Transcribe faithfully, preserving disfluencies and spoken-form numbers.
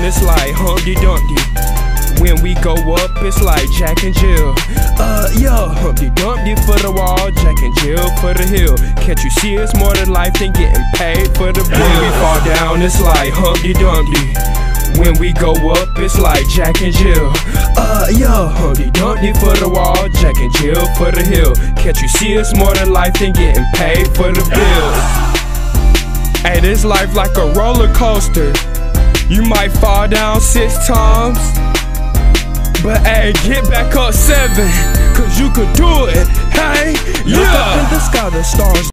it's like Humpty Dumpty. When we go up, it's like Jack and Jill. Uh, yeah, Humpty Dumpty for the wall, Jack and Jill for the hill. Can't you see it's more to life than getting paid for the bill? When we fall down, it's like Humpty Dumpty. When we go up, it's like Jack and Jill. Uh, yeah, Humpty Dumpty for the wall, Jack and Jill for the hill. Can't you see it's more to life than getting paid for the bills? Hey, this life like a roller coaster. You might fall down six times, but hey, get back up seven, cause you could do it. Hey, yeah. Look up in the sky, the stars